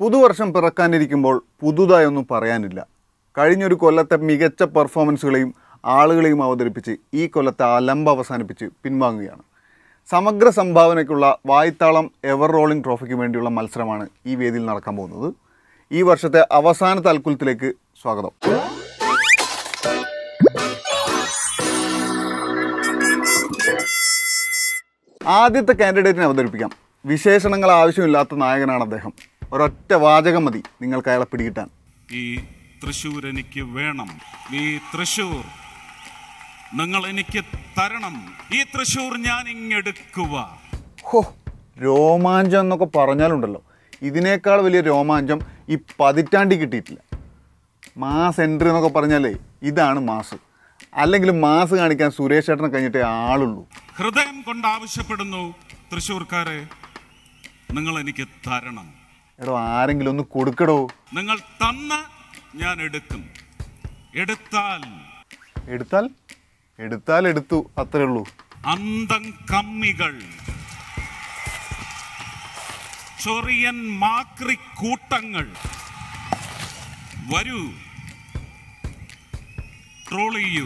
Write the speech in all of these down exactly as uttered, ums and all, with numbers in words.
പുതുവർഷം പിറക്കാനിരിക്കുമ്പോൾ പുതുതായൊന്നും പറയാനില്ല. കഴിഞ്ഞൊരു കൊല്ലത്തെ മികച്ച പെർഫോമൻസുകളെയും ആളുകളെയും അവതരിപ്പിച്ച് ഈ കൊല്ലത്തെ അലമ്പ് അവസാനിപ്പിച്ച് പിൻവാങ്ങുകയാണ്. സമഗ്ര സംഭാവനയ്ക്കുള്ള വായ്ത്താളം എവർ റോളിംഗ് ട്രോഫിക്ക് വേണ്ടിയുള്ള മത്സരമാണ് ഈ വേദിയിൽ നടക്കാൻ പോകുന്നത്. ഈ വർഷത്തെ അവസാനത്തെ അൽക്കുലത്തിലേക്ക് സ്വാഗതം. ആദ്യത്തെ കാൻഡിഡേറ്റിനെ അവതരിപ്പിക്കാം. വിശേഷണങ്ങൾ ആവശ്യമില്ലാത്ത നായകനാണ് അദ്ദേഹം. ഒരൊറ്റ വാചകം മതി നിങ്ങൾക്ക് അയാളെ പിടികിട്ടാൻ. ഈ തൃശ്ശൂർ എനിക്ക് വേണം, ഈ തൃശ്ശൂർ നിങ്ങൾ എനിക്ക് തരണം, ഈ തൃശ്ശൂർ ഞാൻ ഇങ്ങെടുക്കുക. ഹോ, രോമാഞ്ചം എന്നൊക്കെ പറഞ്ഞാലുണ്ടല്ലോ, ഇതിനേക്കാൾ വലിയ രോമാഞ്ചം ഈ പതിറ്റാണ്ടി കിട്ടിയിട്ടില്ല. മാസ് എൻട്രി എന്നൊക്കെ പറഞ്ഞാലേ ഇതാണ് മാസ്. അല്ലെങ്കിൽ മാസ് കാണിക്കാൻ സുരേഷ് ചേട്ടനെ കഴിഞ്ഞിട്ടേ ആളുള്ളൂ. ഹൃദയം കൊണ്ട് ആവശ്യപ്പെടുന്നു തൃശ്ശൂർക്കാരെ, നിങ്ങൾ എനിക്ക് തരണം. എടോ, ആരെങ്കിലും ഒന്ന് കൊടുക്കടോ. നിങ്ങൾ തന്ന് ഞാൻ എടുക്കും. എടുത്താൽ എടുത്താൽ എടുത്താൽ എടുത്തു, അത്രേ ഉള്ളൂ. അന്തം കമ്മികൾ, ചൊറിയൻ മാക്രി കൂട്ടങ്ങൾ വരൂ, ട്രോൾ ചെയ്യൂ.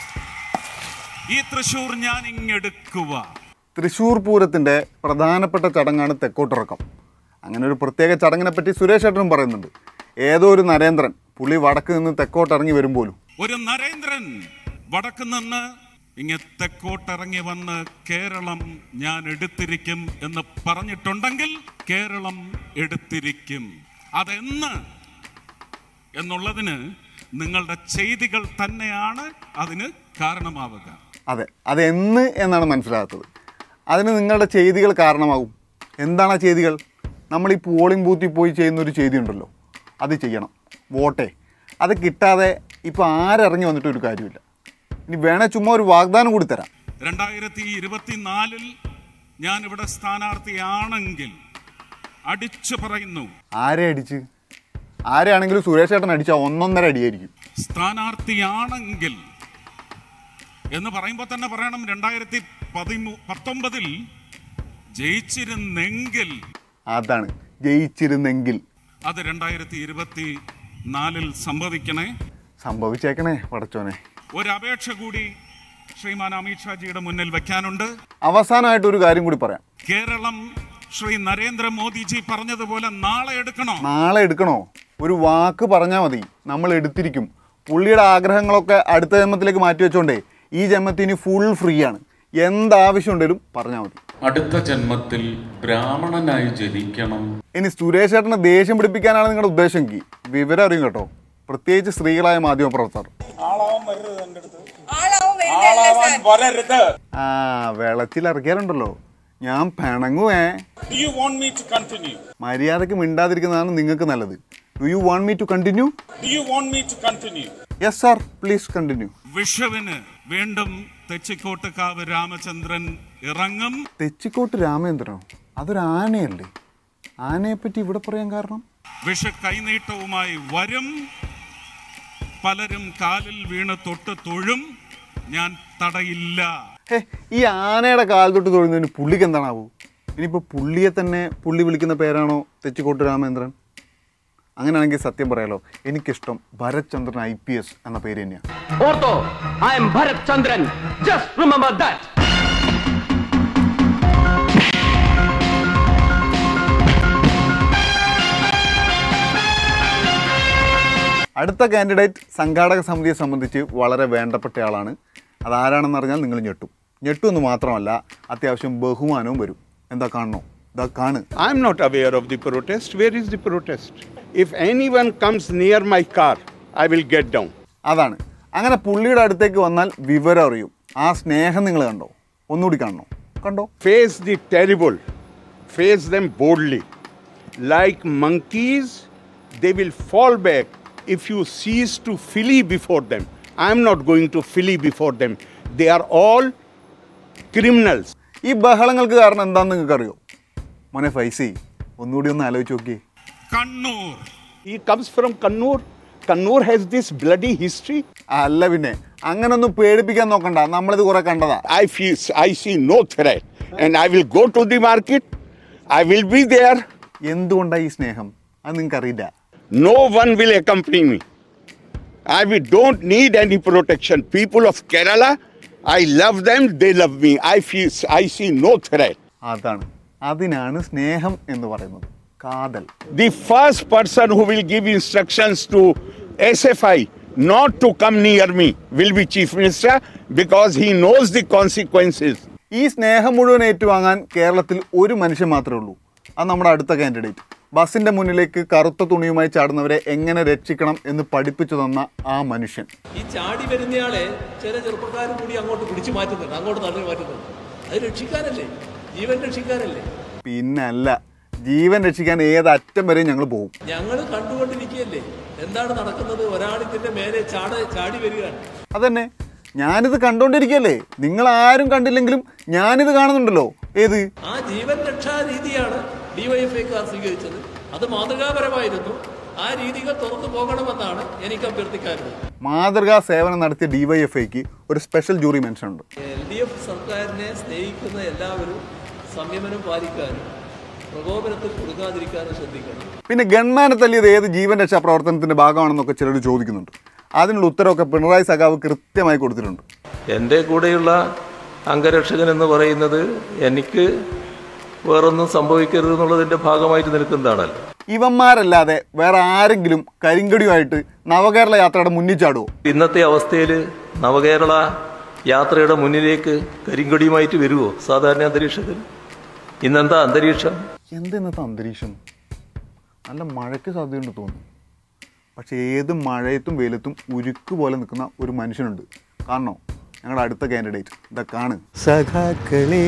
ഈ തൃശ്ശൂർ ഞാൻ ഇങ്ങെടുക്കുക. തൃശ്ശൂർ പൂരത്തിൻ്റെ പ്രധാനപ്പെട്ട ചടങ്ങാണ് തെക്കോട്ടിറക്കം. അങ്ങനെ ഒരു പ്രത്യേക ചടങ്ങിനെ പറ്റി സുരേഷ് ചേട്ടനും പറയുന്നുണ്ട്. ഏതോ ഒരു നരേന്ദ്രൻ പുള്ളി വടക്ക് നിന്ന് തെക്കോട്ടിറങ്ങി വരുമ്പോലും ഒരു നരേന്ദ്രൻ വടക്ക് നിന്ന് ഇങ്ങ തെക്കോട്ടിറങ്ങി വന്ന് കേരളം ഞാൻ എടുത്തിരിക്കും എന്ന് പറഞ്ഞിട്ടുണ്ടെങ്കിൽ കേരളം എടുത്തിരിക്കും. അതെന്ന് എന്നുള്ളതിന് നിങ്ങളുടെ ചെയ്തികൾ തന്നെയാണ് അതിന് കാരണമാവുക. അതെ, അതെന്ന് എന്നാണ് മനസ്സിലാകാത്തത്. അതിന് നിങ്ങളുടെ ചെയ്തികൾ കാരണമാകും. എന്താണ് ആ ചെയ്തികൾ? നമ്മൾ ഈ പോളിംഗ് ബൂത്തിൽ പോയി ചെയ്യുന്നൊരു ചെയ്തി ഉണ്ടല്ലോ, അത് ചെയ്യണം. വോട്ടേ അത് കിട്ടാതെ ഇപ്പോൾ ആരിറങ്ങി വന്നിട്ട് ഒരു കാര്യമില്ല. ഇനി വേണേ ചുമ്മാ ഒരു വാഗ്ദാനം കൂടി തരാം. രണ്ടായിരത്തി ഇരുപത്തിനാലിൽ ഞാൻ ഇവിടെ സ്ഥാനാർത്ഥിയാണെങ്കിൽ അടിച്ചു പറയുന്നു. ആരെ അടിച്ച്? ആരെയാണെങ്കിലും സുരേഷ് ചേട്ടൻ അടിച്ചാൽ ഒന്നൊന്നര അടിയായിരിക്കും. സ്ഥാനാർത്ഥിയാണെങ്കിൽ എന്ന് പറയുമ്പോൾ തന്നെ പറയണം, രണ്ടായിരത്തി പതിമൂ പത്തൊമ്പതിൽ ജയിച്ചിരുന്നെങ്കിൽ. അതാണ് ജയിച്ചിരുന്നെങ്കിൽ. അത് രണ്ടായിരത്തി ഇരുപത്തി നാലിൽ സംഭവിക്കണേ. സംഭവിച്ചേക്കണേ പടച്ചോനെ. ഒരു അപേക്ഷ കൂടി ശ്രീമാൻ അമിത് ഷാജിയുടെ മുന്നിൽ വെക്കാനുണ്ട്. അവസാനമായിട്ട് ഒരു കാര്യം കൂടി പറയാം. കേരളം ശ്രീ നരേന്ദ്രമോദിജി പറഞ്ഞതുപോലെ നാളെ എടുക്കണോ? നാളെ എടുക്കണോ? ഒരു വാക്ക് പറഞ്ഞാൽ മതി, നമ്മൾ എടുത്തിരിക്കും. പുള്ളിയുടെ ആഗ്രഹങ്ങളൊക്കെ അടുത്ത ജന്മത്തിലേക്ക് മാറ്റി വെച്ചോണ്ടേ ഈ ജന്മത്തിന് ഫുൾ ഫ്രീ ആണ്. എന്താവശ്യമുണ്ടെങ്കിലും പറഞ്ഞാൽ മതി. അടുത്ത ജന്മത്തിൽ ബ്രാഹ്മണനായി ജനിക്കണം. ഇനി സുരേഷ് ചേട്ടനെ ദേഷ്യം പിടിപ്പിക്കാനാണ് നിങ്ങളുടെ ഉദ്ദേശമെങ്കിൽ വിവരം അറിയും കേട്ടോ, പ്രത്യേകിച്ച് സ്ത്രീകളായ മാധ്യമ പ്രവർത്തകർ. ആ വെളച്ചിലിറക്കിയാലുണ്ടല്ലോ ഞാൻ പിണങ്ങുവേ. മര്യാദക്ക് മിണ്ടാതിരിക്കുന്നതാണ് നിങ്ങൾക്ക് നല്ലത്. Do you want me to continue? Yes sir, please continue. വിഷുവിന് വീണ്ടും തെച്ചിക്കോട്ടുകാവ് രാമചന്ദ്രൻ ഇറങ്ങും. തെച്ചിക്കോട്ട് രാമചന്ദ്രനോ? അതൊരു ആനയല്ലേ? ആനയെപ്പറ്റി ഇവിടെ പറയാൻ കാരണം? വിഷു കൈനീട്ടവുമായി വരും. പലരും കാലിൽ വീണ് തൊട്ട് തൊഴും, ഞാൻ തടയില്ല. ഹേ, ഈ ആനയുടെ കാൽ തൊട്ട് തൊഴുന്നതിന് പുള്ളിക്ക് എന്താണാവൂ? ഇനിയിപ്പോൾ പുള്ളിയെ തന്നെ പുള്ളി വിളിക്കുന്ന പേരാണോ തെച്ചിക്കോട്ട് രാമചന്ദ്രൻ? അങ്ങനെയാണെങ്കിൽ സത്യം പറയാലോ, എനിക്കിഷ്ടം Bharath Chandran I P S എന്ന പേര് തന്നെയാണ്. അടുത്ത കാൻഡിഡേറ്റ് സംഘാടക സമിതിയെ സംബന്ധിച്ച് വളരെ വേണ്ടപ്പെട്ട ആളാണ്. അതാരാണെന്ന് അറിഞ്ഞാൽ നിങ്ങൾ ഞെട്ടും. ഞെട്ടുമെന്ന് മാത്രമല്ല, അത്യാവശ്യം ബഹുമാനവും വരും. എന്താ കാണണോ? ഇതാ കാണ്. I am not aware of the protest. Where is the protest? If anyone comes near my car, I will get down. അതാണ്. അങ്ങനെ പുള്ളിയുടെ അടുത്തേക്ക് വന്നാൽ വിവരം അറിയും. ആ സ്നേഹം നിങ്ങൾ കണ്ടോ? ഒന്നുകൂടി കാണണോ? കണ്ടോ? Face the terrible. Face them boldly. Like monkeys, they will fall back if you cease to flee before them. I am not going to flee before them. They are all criminals. ഈ ബഹളങ്ങൾക്ക് കാരണം എന്താണെന്ന് നിങ്ങൾക്ക് അറിയോ? മോനെ ഫൈസി, ഒന്നുകൂടി ഒന്ന് ആലോചിച്ച് നോക്കിയേ. Kannur. He comes from Kannur. Kannur has this bloody history. അല്ല പിന്നെ, അങ്ങനെ ഒന്നും പേടിപ്പിക്കാൻ നോക്കണ്ട. നമ്മളിത് കുറെ കണ്ടതാ. I feel I see no threat and I will go to the market. I will be there. എന്തുകൊണ്ടാണ് ഈ സ്നേഹം? അത് നിങ്ങൾക്കറിയില്ല. No one will accompany me. I will, don't need any protection. People of Kerala, I love them, they love me. I feel, I see no threat. അതാണ്, അതിനാണ് സ്നേഹം എന്ന് പറയുന്നത്, കാതൽ. The first person who will give instructions to S F I not to come near me will be Chief Minister because he knows the consequences. ഈ സ്നേഹം മുഴുവൻ ഏറ്റുവാങ്ങാൻ കേരളത്തിൽ ഒരു മനുഷ്യൻ മാത്രമേ ഉള്ളൂ. അത് നമ്മുടെ അടുത്ത കാൻഡിഡേറ്റ്. ബസ്സിന്റെ മുന്നിലേക്ക് കറുത്ത തുണിയുമായി ചാടുന്നവരെ എങ്ങനെ രക്ഷിക്കണം എന്ന് പഠിപ്പിച്ചു തന്ന ആ മനുഷ്യൻ. ഈ ചാടി വരുന്നയാളെ ചില ചെറുപ്പക്കാരും കൂടി അങ്ങോട്ട് പിടിച്ചു മാറ്റുന്നുണ്ട്, അങ്ങോട്ട് തള്ളി മാറ്റുന്നുണ്ട്. അത് രക്ഷിക്കാനല്ലേ, ജീവൻ രക്ഷിക്കാനല്ലേ? പിന്നല്ല, ജീവൻ രക്ഷിക്കാൻ ഏത് അറ്റം വരെ ഞങ്ങൾ പോകും. ഞങ്ങൾ കണ്ടുകൊണ്ടിരിക്കുകയല്ലേ എന്താണ് നടക്കുന്നത്. ഒരാളിന്റെ മേലെ ചാട ചാടി വരികയാണ്. അതന്നെ, ഞാനിത് കണ്ടോണ്ടിരിക്കല്ലേ, നിങ്ങൾ ആരും കണ്ടില്ലെങ്കിലും ഞാനിത് കാണുന്നുണ്ടല്ലോ. ഏത്? ആ ജീവൻ രക്ഷാ രീതിയാണ് ഡിവൈഎഫ്ഐക്കാർ സ്വീകരിച്ചത്. അത് മാതൃകാപരമായിരുന്നു. ആ രീതികൾ തുറന്നു പോകണമെന്നാണ് എനിക്ക് അഭ്യർത്ഥിക്കാറുള്ളത്. മാതൃകാ സേവനം നടത്തിയ ഡിവൈഎഫ്ഐക്ക് ഒരു സ്പെഷ്യൽ ജൂറി മെൻഷൻ ഉണ്ട്. എൽ ഡി എഫ് സർക്കാരിനെ സ്നേഹിക്കുന്ന എല്ലാവരും സംയമനം പാലിക്കാനും പ്രകോപനത്തിൽ കൊടുക്കാതിരിക്കാനും ശ്രദ്ധിക്കണം. പിന്നെ ഗൺമാനെ തല്ലിയത് ഏത് ജീവൻ രക്ഷാ പ്രവർത്തനത്തിന്റെ ഭാഗമാണെന്നൊക്കെ ചിലർ ചോദിക്കുന്നുണ്ട്. അതിനുള്ള ഉത്തരവൊക്കെ പിണറായി സഖാവ് കൃത്യമായി കൊടുത്തിട്ടുണ്ട്. എൻ്റെ കൂടെയുള്ള അംഗരക്ഷകൻ എന്ന് പറയുന്നത് എനിക്ക് വേറൊന്നും സംഭവിക്കരുത് എന്നുള്ളതിൻ്റെ ഭാഗമായിട്ട് നിൽക്കുന്നതാണല്ലോ. ഇവന്മാരല്ലാതെ വേറെ ആരെങ്കിലും കരിങ്കടിയുമായിട്ട് നവകേരള യാത്രയുടെ മുന്നിൽ ചാടുമോ? ഇന്നത്തെ അവസ്ഥയിൽ നവകേരള യാത്രയുടെ മുന്നിലേക്ക് കരിങ്കടിയുമായിട്ട് വരുമോ സാധാരണ അന്തരീക്ഷത്തിൽ? ഇന്നെന്താ അന്തരീക്ഷം? എന്തിന്നത്തെ അന്തരീക്ഷം? നല്ല മഴയ്ക്ക് സാധ്യതയുണ്ട് തോന്നുന്നു. പക്ഷേ ഏത് മഴയത്തും വെയിലത്തും ഉരുക്ക് പോലെ നിൽക്കുന്ന ഒരു മനുഷ്യനുണ്ട്. കാണണോ? ഞങ്ങളുടെ അടുത്ത കാൻഡിഡേറ്റ് ഇതൊക്കെയാണ്. സഖാക്കളെ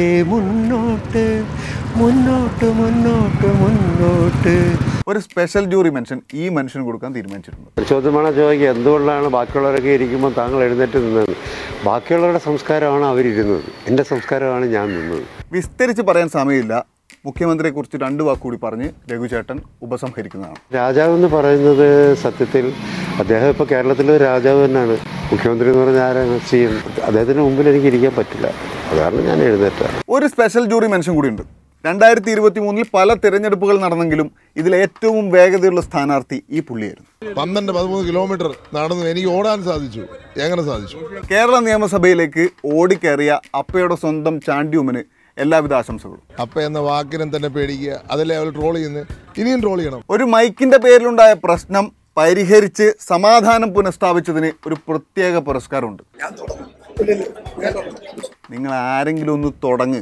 മുന്നോട്ട് മുന്നോട്ട് മുന്നോട്ട് മുന്നോട്ട്. ഒരു സ്പെഷ്യൽ ജൂറി മെൻഷൻ ഈ മനുഷ്യന് കൊടുക്കാൻ തീരുമാനിച്ചിട്ടുണ്ട്. ചോദ്യമാണ് ചോദിക്കുക, എന്തുകൊണ്ടാണ് ബാക്കിയുള്ളവരൊക്കെ ഇരിക്കുമ്പോൾ താങ്കൾ എഴുന്നേറ്റ് നിന്നത്? ബാക്കിയുള്ളവരുടെ സംസ്കാരമാണ് അവരിരുന്നത്, എൻ്റെ സംസ്കാരമാണ് ഞാൻ നിന്നത്. വിസ്തരിച്ച് പറയാൻ സമയമില്ല. മുഖ്യമന്ത്രിയെക്കുറിച്ച് രണ്ട് വാക്കുകൂടി പറഞ്ഞ് രഘുചേട്ടൻ ഉപസംഹരിക്കുന്നതാണ്. രാജാവ് എന്ന് പറയുന്നത് സത്യത്തിൽ അദ്ദേഹം ഇപ്പോൾ കേരളത്തിലെ രാജാവ് തന്നെയാണ്. മുഖ്യമന്ത്രി എന്ന് പറഞ്ഞാൽ ആരാണ്? C M. അദ്ദേഹത്തിന് മുമ്പിൽ എനിക്ക് ഇരിക്കാൻ പറ്റില്ല, അതാണ് ഞാൻ എഴുന്നേറ്റാണ്. ഒരു സ്പെഷ്യൽ ജൂറി മെൻഷൻ കൂടിയുണ്ട്. രണ്ടായിരത്തി ഇരുപത്തി മൂന്നിൽ പല തിരഞ്ഞെടുപ്പുകൾ നടന്നെങ്കിലും ഇതിൽ ഏറ്റവും വേഗതയുള്ള സ്ഥാനാർത്ഥി ഈ പുള്ളിയായിരുന്നു. പന്ത്രണ്ട് പതിമൂന്ന് കിലോമീറ്റർ നടന്നു എനിക്ക് ഓടാൻ സാധിച്ചു. എങ്ങനെ സാധിച്ചു? കേരള നിയമസഭയിലേക്ക് ഓടിക്കയറിയ അപ്പയുടെ സ്വന്തം ചാണ്ടിയുമ്മന് എല്ലാവിധ ആശംസകളും. അപ്പ എന്ന വാക്കിനെ തന്നെ പേടിക്കുക, അതല്ലേ അവർ ട്രോൾ ചെയ്യുന്നത്, ഇനിയും ട്രോൾ ചെയ്യണം. ഒരു മൈക്കിന്റെ പേരിലുണ്ടായ പ്രശ്നം പരിഹരിച്ച് സമാധാനം പുനഃസ്ഥാപിച്ചതിന് ഒരു പ്രത്യേക പുരസ്കാരമുണ്ട്. നിങ്ങൾ ആരെങ്കിലും ഒന്ന് തുടങ്ങ്.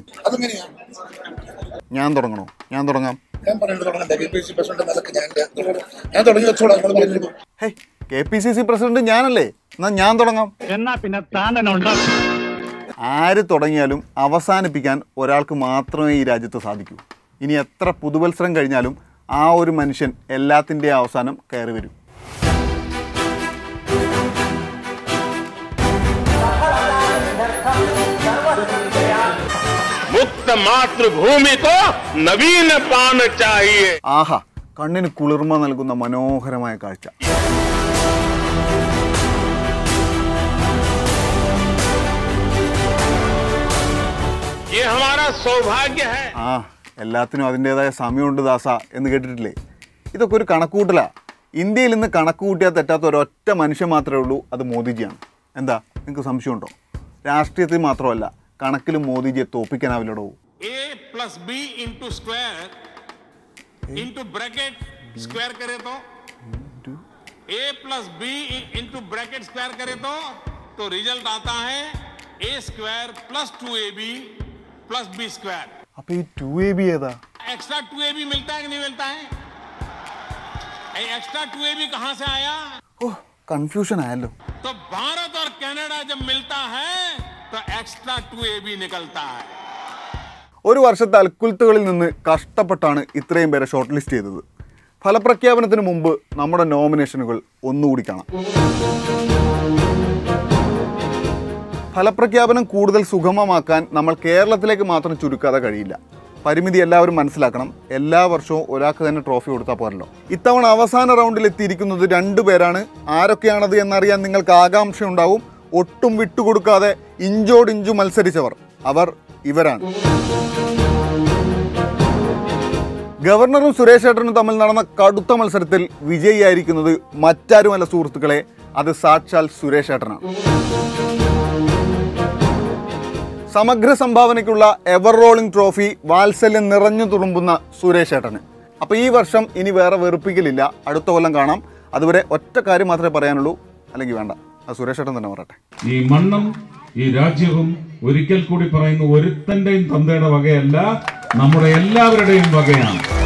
ഞാൻ തുടങ്ങണോ? ഞാൻ തുടങ്ങാം. K P C C president ഞാനല്ലേ, എന്നാ ഞാൻ തുടങ്ങാം. എന്നാ പിന്നെ താൻ ആര് തുടങ്ങിയാലും അവസാനിപ്പിക്കാൻ ഒരാൾക്ക് മാത്രമേ ഈ രാജ്യത്ത് സാധിക്കൂ. ഇനി എത്ര പുതുവത്സരം കഴിഞ്ഞാലും ആ ഒരു മനുഷ്യൻ എല്ലാത്തിൻ്റെയും അവസാനം കയറി വരും. मुक्त मातृभूमि को नवीन पान चाहिए. ആഹാ, കണ്ണിന് കുളിർമ നൽകുന്ന മനോഹരമായ കാഴ്ച. ये हमारा सौभाग्य है. ആ, എല്ലാത്തിനും അതിൻ്റെതായ സമയമുണ്ട് ദാസ എന്ന് കേട്ടിട്ടില്ലേ? ഇതൊക്കെ ഒരു കണക്കുകൂട്ടലാ. ഇന്ത്യയിൽ ഇന്ന് കണക്ക് കൂട്ടിയാൽ തെറ്റാത്ത ഒരൊറ്റ മനുഷ്യൻ മാത്രമേ ഉള്ളൂ, അത് മോദിജിയാണ്. എന്താ, നിങ്ങൾക്ക് സംശയമുണ്ടോ? രാഷ്ട്രീയത്തിൽ മാത്രമല്ല, കണക്കിലും മോദിജിയെ തോപ്പിക്കാനാവില്ലടോ. A plus b into square into bracket square करे तो a plus b into bracket square करे तो तो रिजल्ट आता है a square plus two a b plus b square. അപ്പൊ ഈ ടു എ ബി ഏതാ? एक्स्ट्रा टू ए बी मिलता है कि नहीं मिलता है? एक्स्ट्रा टू ए बी कहां से आया? ഓ, കൺഫ്യൂഷൻ ആയല്ലോ. तो भारत और कनाडा जब मिलता है तो एक्स्ट्रा टू ए बी निकलता है. ഒരു വർഷത്തെ അൽക്കുൽത്തുകളിൽ നിന്ന് കഷ്ടപ്പെട്ടാണ് ഇത്രയും പേരെ ഷോർട്ട് ലിസ്റ്റ് ചെയ്തത്. ഫലപ്രഖ്യാപനത്തിന് മുമ്പ് നമ്മുടെ നോമിനേഷനുകൾ ഒന്നുകൂടി കാണാം. ഫലപ്രഖ്യാപനം കൂടുതൽ സുഗമമാക്കാൻ നമ്മൾ കേരളത്തിലേക്ക് മാത്രം ചുരുക്കാതെ കഴിയില്ല. പരിമിതി എല്ലാവരും മനസ്സിലാക്കണം. എല്ലാ വർഷവും ഒരാൾക്ക് തന്നെ ട്രോഫി കൊടുത്താൽ പോരല്ലോ. ഇത്തവണ അവസാന റൗണ്ടിൽ എത്തിയിരിക്കുന്നത് രണ്ടു പേരാണ്. ആരൊക്കെയാണത് എന്നറിയാൻ നിങ്ങൾക്ക് ആകാംക്ഷ ഉണ്ടാവും. ഒട്ടും വിട്ടുകൊടുക്കാതെ ഇഞ്ചോടിഞ്ചു മത്സരിച്ചവർ അവർ ഇവരാണ്. ഗവർണറും സുരേഷ് ഏട്ടനും തമ്മിൽ നടന്ന കടുത്ത മത്സരത്തിൽ വിജയിയായിരിക്കുന്നത് മറ്റാരുമല്ല സുഹൃത്തുക്കളെ, അത് സാക്ഷാൽ സുരേഷ് ഏട്ടനാണ്. സമഗ്ര സംഭാവനയ്ക്കുള്ള എവർ റോളിംഗ് ട്രോഫി വാത്സല്യം നിറഞ്ഞു തുളുമ്പുന്ന സുരേഷ് ഏട്ടന്. അപ്പോൾ ഈ വർഷം ഇനി വേറെ വെറുപ്പിക്കലില്ല, അടുത്ത കൊല്ലം കാണാം. അതുവരെ ഒറ്റ കാര്യം മാത്രമേ പറയാനുള്ളൂ, അല്ലെങ്കിൽ വേണ്ട, അത് സുരേഷ് ഏട്ടൻ തന്നെ പറയട്ടെ. ഈ മണ്ണും ഈ രാജ്യവും ഒരിക്കൽ കൂടി പറയുന്നു, ഒരുത്തന്റെയും തന്തയുടെ വകയല്ല, നമ്മുടെ എല്ലാവരുടെയും വകയാണ്.